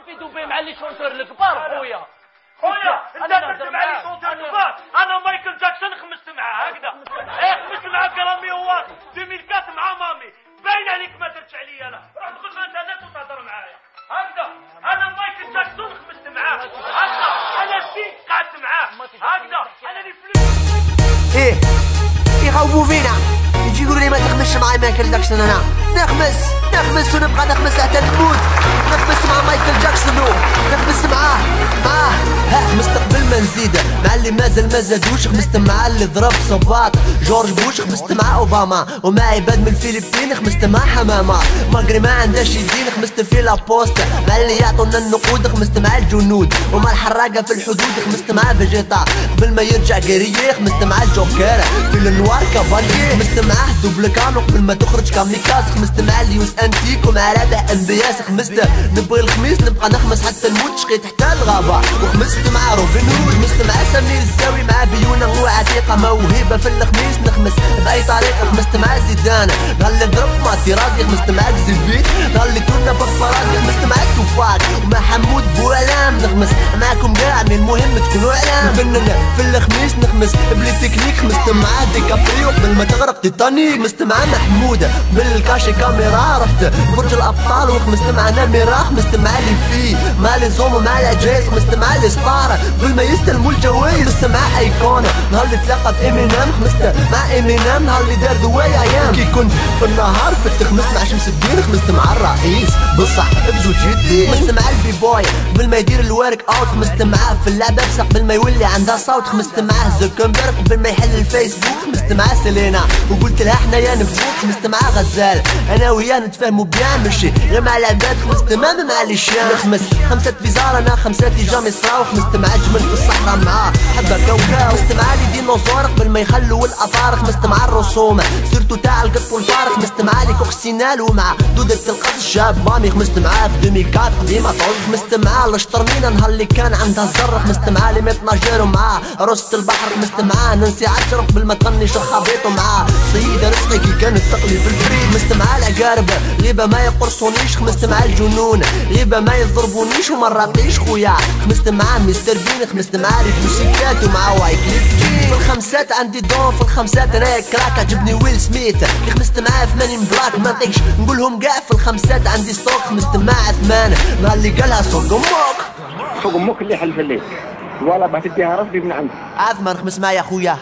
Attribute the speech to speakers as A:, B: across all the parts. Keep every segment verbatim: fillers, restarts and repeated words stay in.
A: نفيدو به مع لي شونتور الكبار خويا.
B: خويا انت خمست مع لي شونتور الكبار، انا مايكل جاكسون خمست معاه هكذا. ايه خمست معاه كلامي هو ألفين وأربعة مع مامي، باين عليك ما درتش عليا انا، روح دخل في الانترنت وتهضر معايا هكذا. انا مايكل جاكسون خمست معاه هكذا، انا سيك قعدت معاه هكذا، انا لي فلوس.
C: ايه يخوفوا فينا يجي يقولوا لي ما تخمسش معايا مايكل جاكسون. انا نخمس نخمس ونبقى نخمس حتى نموت، نخمس مع مايكل جاكسون نخمس معاه معاه. ها خمست قبل ما نزيد مع اللي مازال ما زادوش، خمست مع اللي ضرب صباط جورج بوش، خمست مع اوباما ومع عباد من الفلبين، خمست مع حمامه ماغري ما عندهاش يدين، خمست في لابوست مع اللي يعطونا النقود، خمست مع الجنود ومع الحراقه في الحدود، خمست مع فيجيتا قبل ما يرجع قريه، خمست مع الجوكر في النوار كافاليه، خمست معاه دوبل كانو قبل ما تخرج كاميكاز، خمست مع اليوس انتيك ومع رابع ام بي اس، خمست نبغي الخميس نبقى نخمس حتى نموت شقيت حتى الغابه، وخمست مع روبن هود، خمست مع سمير الزاوي مع بيونا وعتيقه موهبه في الخميس نخمس باي طريقه، خمست مع زيدان غلي ضرب ماتي راسي، خمست مع زبيت غلي تونا بفراسي، خمست مع التوفاق ومع حمود بوعلام نخمس معاكم كاع من المهم تكونوا اعلام، فنن في الخميس نخمس بلي تكنيك، خمست مع ديكابريو قبل ما تغرق تيتانيك، خمست مع محمود بالكاشي كاميرا رحت برج الابطال، وخمست مع نميرة، خمست مع لي في مع لي زوم ومع العجايز، خمست مع لي ستار قبل ما يستلموا الجوايز، خمست مع ايكون نهار اللي تلاقى بامينام، خمست مع امينام نهار اللي دار ذوايا ايام، كي كنت في النهار فت خمست مع شمس الدين، خمست مع الرئيس بصح بزوج جدي، خمست مع البي بوي قبل ما يدير الورك اوت، خمست معاه في اللعبه بس قبل ما يولي عندها صوت، خمست معاه زوكنبرغ قبل ما يحل الفيسبوك، خمست مع سيلينا وقلت لها حنايا نفوق، خمست مع غزال انا وياه نتفاهموا بيان ماشي غير مع العباد، خمست ما مع الشام، خمس خمسة فيزار انا خمساتي جامي صراو، خمست مع جمل في الصحراء معاه حبه كوكاو، خمست مع لي ديناصور قبل ما يخلوا الافار، خمست مع الرسوم سيرتو تاع القط والفار، خمست مع لي كوكسينال ومع دودة القط الشاب مامي، خمست معاه في ألفين وأربعة قديمه طول، خمست معاه الشطرمينه نهار اللي كان عندها الزر، خمست معاه لي متناجر ومعاه رصة البحر، خمست معاه ننسي عشرة قبل ما تغني شخابيط، ومعاه سيدة رزقي كي كانت تقلي في الفريد، خمست معاه العقارب غيبه ما يقرصونيش، خمست مع الجنون غيبه ما يضربونيش وما نراقيش خويا، خمست معاه مستر بين، خمست معاه لي موسيقات ومع واي كليب، في الخمسات عندي دون، في الخمسات انا كراك عجبني ويل سميث، كي خمست معاه ثمانين بلاك ما نطيقش نقولهم كاع، في الخمسات عندي ستوك، خمست معاه ثمان مع اللي قالها سوق امك
D: سوق امك اللي حل في الليل والله ما تديها راسي من عندك.
C: عثمان خمس معايا خويا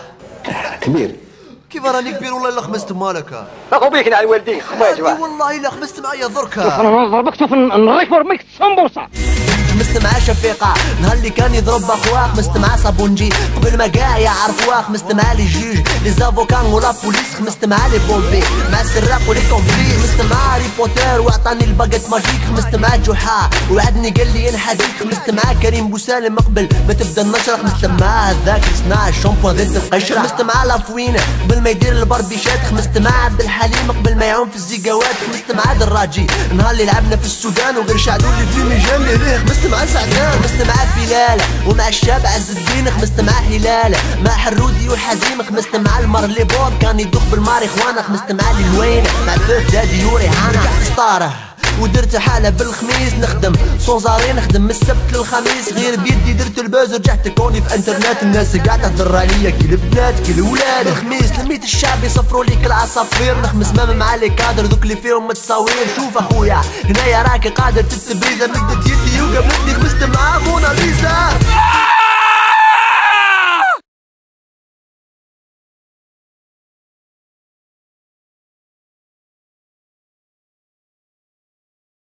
D: كبير
C: كيف راني كبير والله الا خمست مالك
D: اخو بيك على الوالدين
C: عادي والله الا خمست معايا دركا
D: انا نضربك شوف نريك برميك سمبوسه،
C: خمست مع شفيقة نهار اللي كان يضرب اخواه، خمست مع صابونجي قبل ما كاع يعرفوها، خمست مع لي جوج لي زافوكان ولا بوليس، خمست مع لي بومبي مع السراق ولي كومبليس، خمست مع هاري بوتر وعطاني الباكيت ماجيك، خمست مع جحا وعدني قال لي نحديك، خمست مع كريم بوسالم قبل ما تبدا النشره، خمست مع هذاك صناع الشامبوان ضد القشره، خمست مع لافوين قبل ما يدير البربيشات، خمست مع عبد الحليم قبل ما يعوم في الزيكاوات، خمست مع دراجي نهار اللي لعبنا في السودان وغير شعلوا لي في ميجان ليه، خمست مع سعدان، خمست مع بلال ومع الشاب عز الدين، خمست مع هلال مع حرودي وحزيم، خمست مع المر اللي بوب كان يدوخ بالماريخوانا، خمست مع الوين مع بوف دادي وريحانه، سطاره ودرت حالة بالخميس نخدم صوزاري نخدم من السبت للخميس، غير بيدي درت الباز ورجعت كوني في انترنت، الناس قاعدة تضر عليا كي البنات كي الولاد، الخميس لميت الشعب يصفروا لي كالعصافير، نخمس مام مع لي كادر ذوك اللي فيهم متصاوير، شوف اخويا هنايا راكي قادر تستبريزا، مدت يدي وقابلتني خمست مع موناليزا.